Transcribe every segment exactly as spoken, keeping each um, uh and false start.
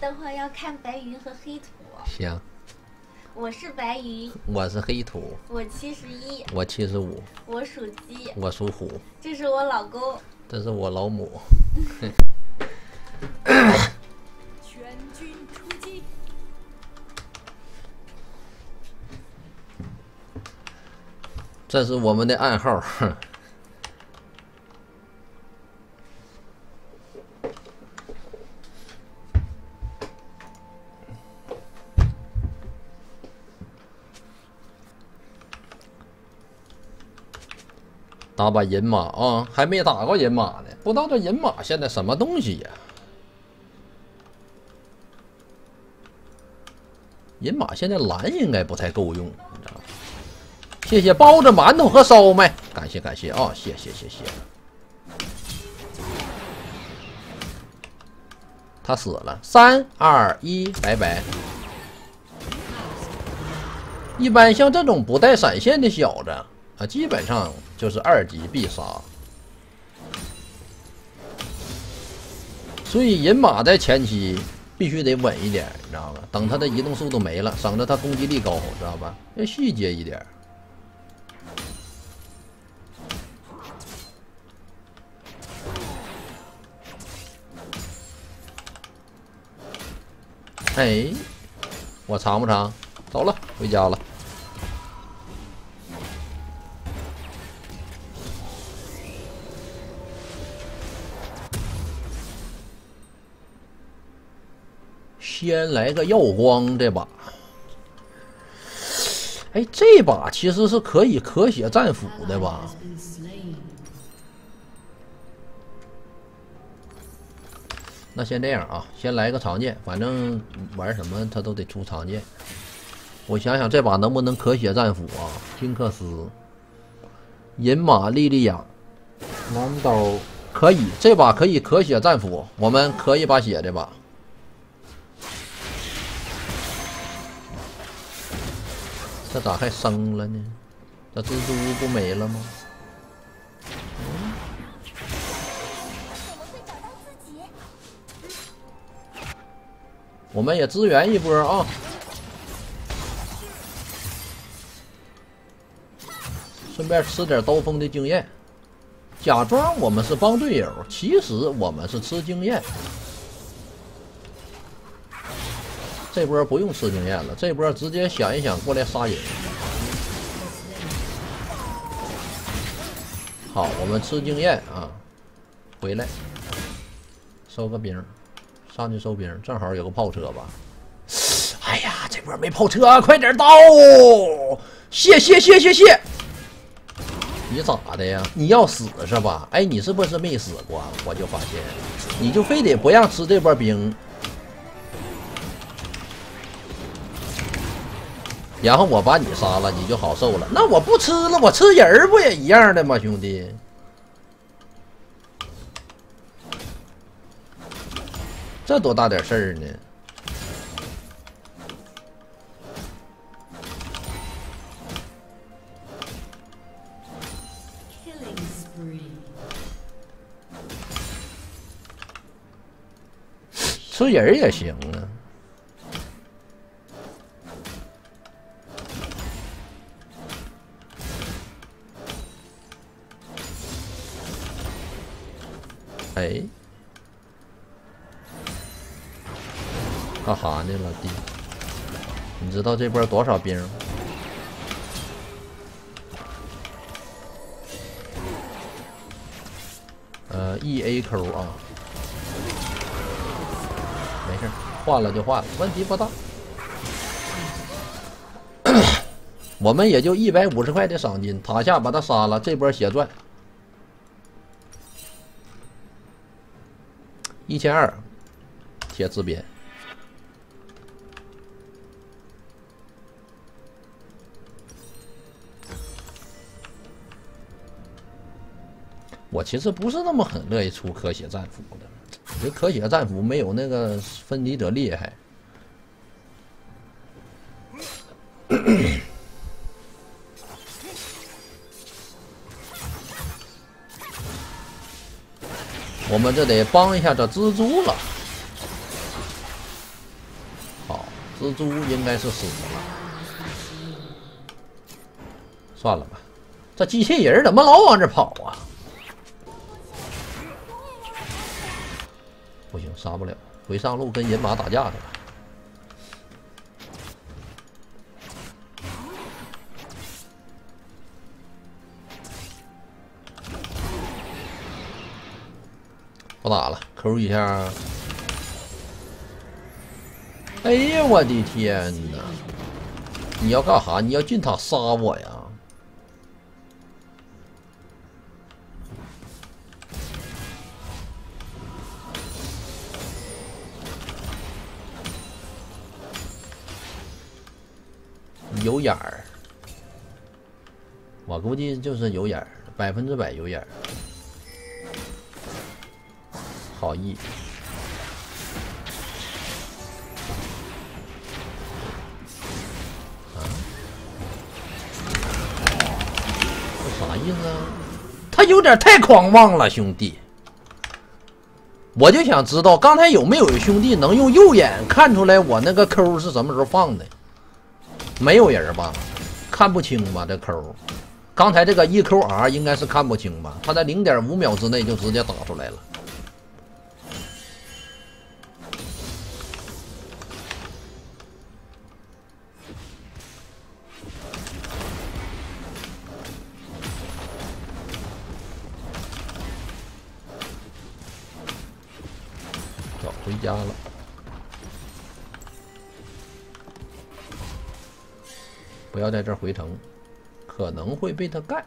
等会儿要看白云和黑土。 行。 我是白云， 我是黑土。 我七十一， 我七十五。 我属鸡， 我属虎。 这是我老公， 这是我老母。 全军出击！ 这是我们的暗号。打把银马啊，还没打过银马呢，不知道这银马现在什么东西呀？银马现在蓝应该不太够用，你知道吗？谢谢包子、馒头和烧麦，感谢感谢啊、哦，谢谢谢谢。他死了，三二一，拜拜。一般像这种不带闪现的小子啊，基本上就是二级必杀。所以银马在前期必须得稳一点，你知道吧？等他的移动速度没了，省得他攻击力高，知道吧？要细节一点。哎，我长不长？走了，回家了。先来个耀光这把。哎，这把其实是可以咳血战斧的吧？那先这样啊，先来个长剑，反正玩什么他都得出长剑。我想想这把能不能咳血战斧啊？金克斯、银马、莉莉娅、蓝刀可以，这把可以咳血战斧，我们咳一把血这把。这咋还生了呢？这蜘蛛不没了吗？嗯，我们也支援一波啊！顺便吃点刀锋的经验，假装我们是帮队友，其实我们是吃经验。这波不用吃经验了，这波直接想一想过来杀人。好，我们吃经验啊，回来收个兵，上去收兵，正好有个炮车吧。哎呀，这波没炮车、啊，快点到！谢谢谢谢谢。你咋的呀？你要死是吧？哎，你是不是没死过？我就发现，你就非得不让吃这波兵。然后我把你杀了，你就好受了。那我不吃了，我吃人不也一样的吗，兄弟？这多大点事儿呢？吃人也行啊。哎，干哈呢，老弟？你知道这波多少兵？呃 ，E A Q 啊，没事，换了就换了，问题不大。我们也就一百五十块的赏金，塔下把他杀了，这波血赚。一千二，铁自鞭。我其实不是那么很乐意出咳血战斧的，我觉得咳血战斧没有那个分离者厉害。我们这得帮一下这蜘蛛了。 蜘蛛应该是死了。算了吧，这机器人怎么老往这跑啊？不行，杀不了，回上路跟银马打架去了。不打了，抠一下。哎呀，我的天哪！你要干啥？你要进塔杀我呀？有眼儿，我估计就是有眼儿，百分之百有眼儿。好意。啊？这啥意思啊？他有点太狂妄了，兄弟。我就想知道，刚才有没有兄弟能用右眼看出来我那个扣是什么时候放的？没有人吧？看不清吧？这扣，刚才这个 E Q R 应该是看不清吧？他在零点五秒之内就直接打出来了。早回家了。不要在这儿回城，可能会被他干。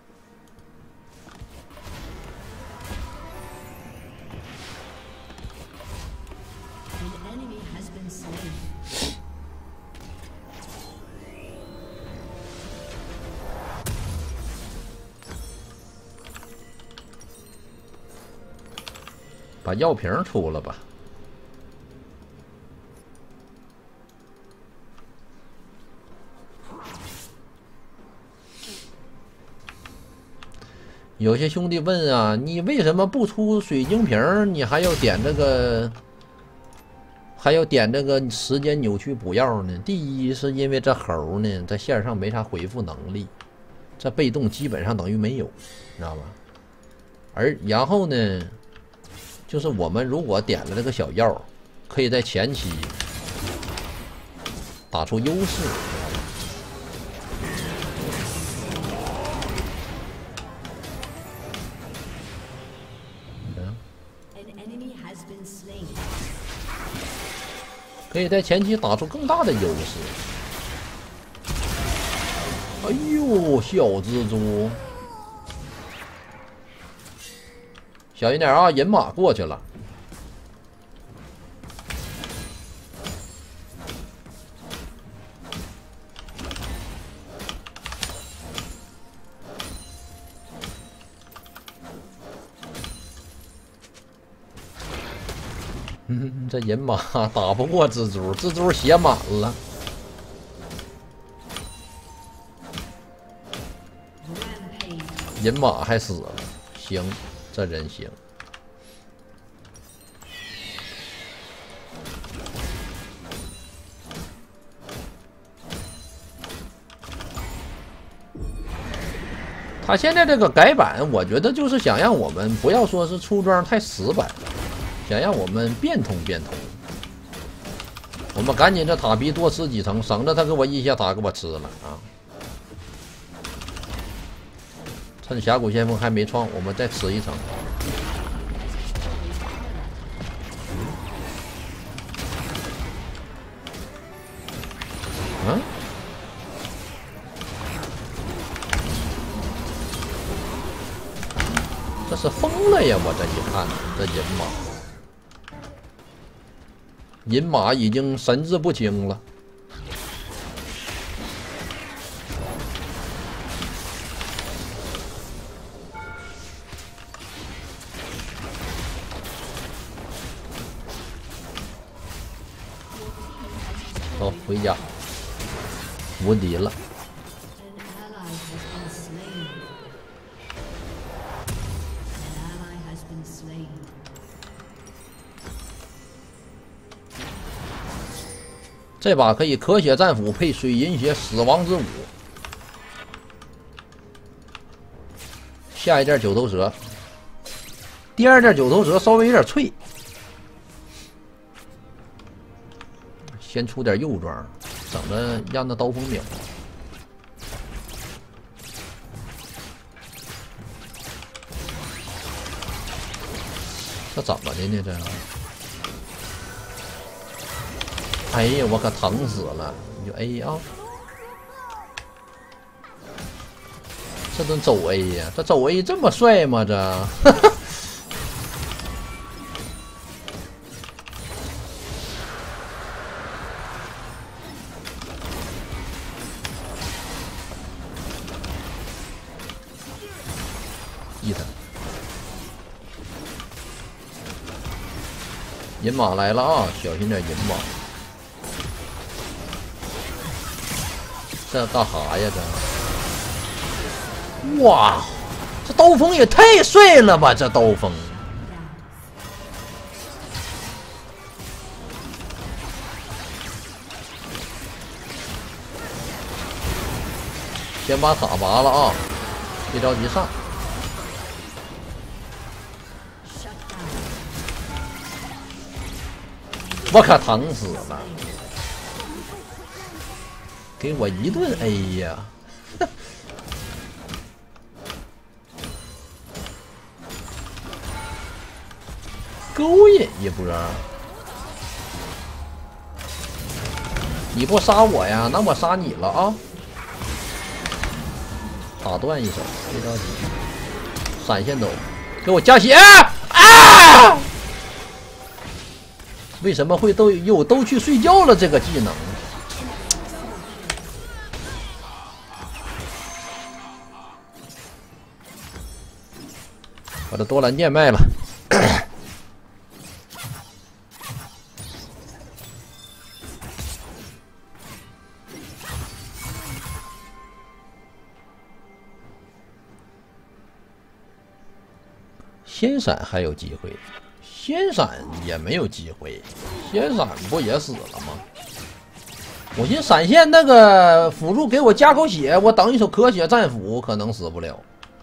把药瓶出了吧。有些兄弟问啊，你为什么不出水晶瓶？你还要点这个，还要点这个时间扭曲补药呢？第一是因为这猴呢，在线上没啥回复能力，这被动基本上等于没有，你知道吧？而然后呢，就是我们如果点了这个小药，可以在前期打出优势。可以在前期打出更大的优势。哎呦，小蜘蛛，小心点啊！银马过去了。嗯，这银马打不过蜘蛛，蜘蛛血满了。银马还死了，行，这人行。他现在这个改版，我觉得就是想让我们不要说是出装太死板了。想让我们变通变通，我们赶紧这塔皮多吃几层，省着他给我一下塔给我吃了啊！趁峡谷先锋还没创，我们再吃一层。嗯？这是疯了呀！我这一看，这银马。银马已经神志不清了，走回家，无敌了。 这把可以咳血战斧配水银血死亡之舞。下一件九头蛇，第二件九头蛇稍微有点脆。先出点右装，整的让那刀锋秒。这怎么的呢？这，哎呀，我可疼死了！你就 A 啊，这顿走 A 呀，这走 A 这么帅吗？这，一他。银马来了啊！小心点银马。这干哈呀？这，哇，这刀锋也太帅了吧！这刀锋，先把塔拔了啊！别着急上。我可疼死了！给我一顿 A 呀！勾引一波！你不杀我呀？那我杀你了啊！打断一手，别着急，闪现走，给我加血啊！为什么会都有都去睡觉了？这个技能，把这多兰剑卖了。先闪还有机会。先闪也没有机会，先闪不也死了吗？我寻闪现那个辅助给我加口血，我等一手咳血战斧可能死不了。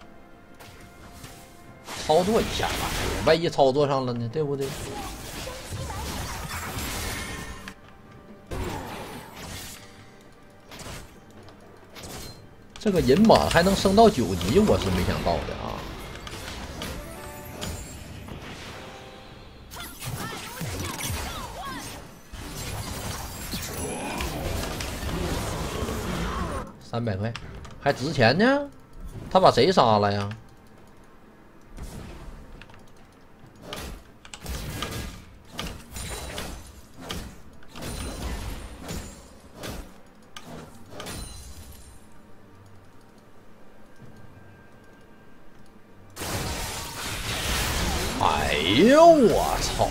操作一下吧，万一操作上了呢？对不对？这个银马还能升到九级，我是没想到的啊。三百块，还值钱呢？他把谁杀了呀？哎呦我操！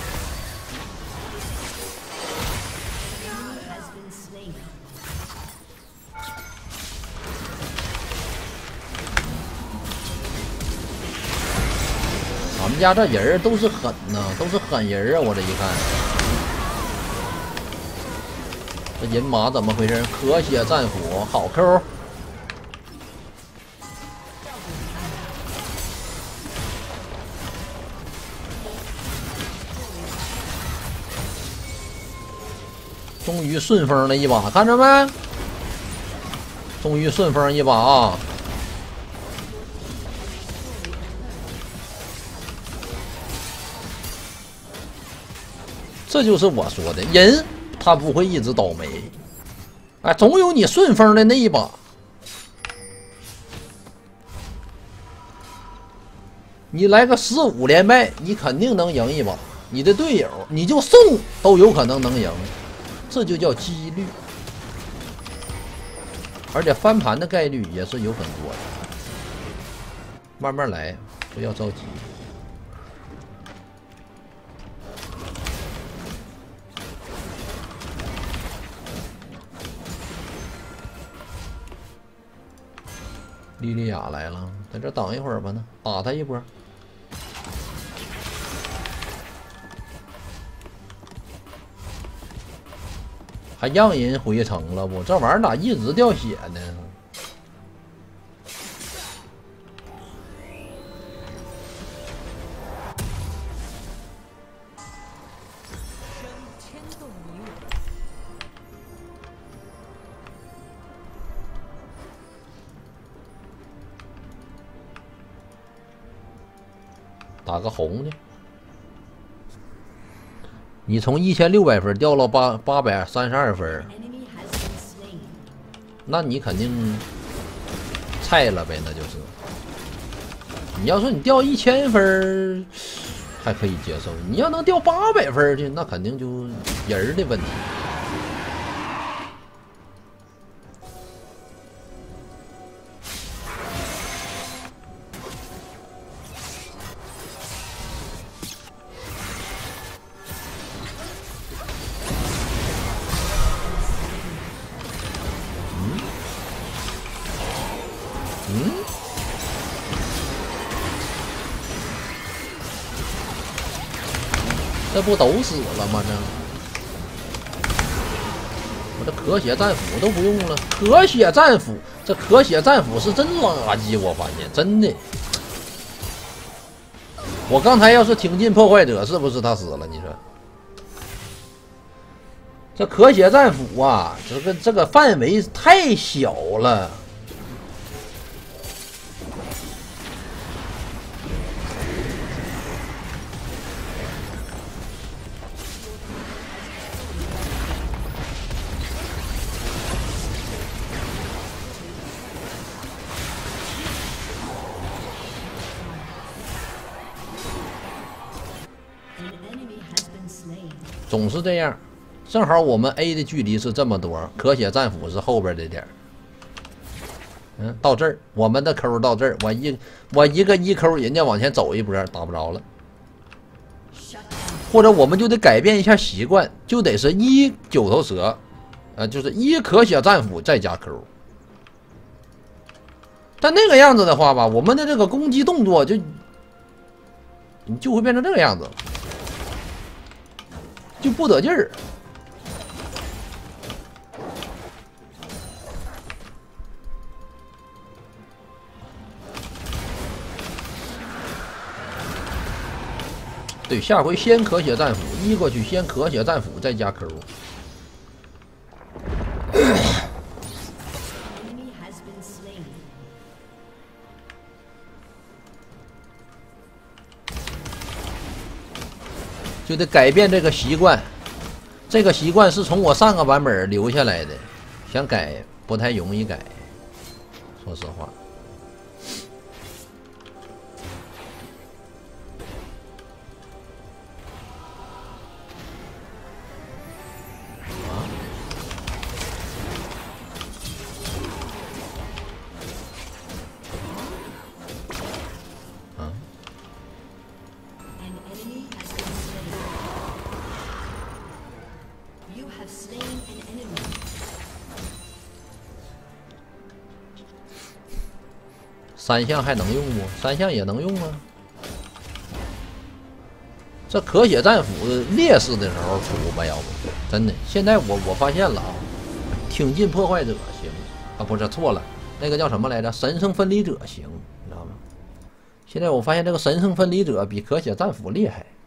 咱们家这人儿都是狠呐，都是狠人啊！我这一看，这银马怎么回事？咳血战斧，好抠！终于顺风了一把，看着没？终于顺风一把啊！这就是我说的人，他不会一直倒霉，哎，总有你顺风的那一把。你来个十五连败，你肯定能赢一把。你的队友，你就送都有可能能赢，这就叫几率。而且翻盘的概率也是有很多的，慢慢来，不要着急。莉莉娅来了，在这等一会儿吧呢，打他一波。 还让人回城了不？这玩意儿咋一直掉血呢？ 牵动你我。 打个红的。你从一千六百分掉到八八百三十二分，那你肯定菜了呗，那就是。你要说你掉一千分还可以接受，你要能掉八百分去，那肯定就人的问题。嗯，这不都死了吗？这我这可血战斧都不用了，可血战斧，这可血战斧是真垃圾，我发现真的。我刚才要是挺进破坏者，是不是他死了？你说，这可血战斧啊，这个这个范围太小了。总是这样，正好我们 A 的距离是这么多，可血战斧是后边的点儿。嗯，到这儿，我们的抠到这儿，我一我一个一抠，人家往前走一波，打不着了。或者我们就得改变一下习惯，就得是一九头蛇，呃，就是一可血战斧再加抠。但那个样子的话吧，我们的这个攻击动作就你就会变成这个样子。就不得劲儿，对，下回先可血战斧一过去，先可血战斧再加 Q。就得改变这个习惯，这个习惯是从我上个版本留下来的，想改不太容易改，说实话。三项还能用不？三项也能用啊。这可血战斧劣势的时候出吧，要不真的。现在我我发现了啊，挺进破坏者行啊，不是错了，那个叫什么来着？神圣分离者行，你知道吗？现在我发现这个神圣分离者比可血战斧厉害。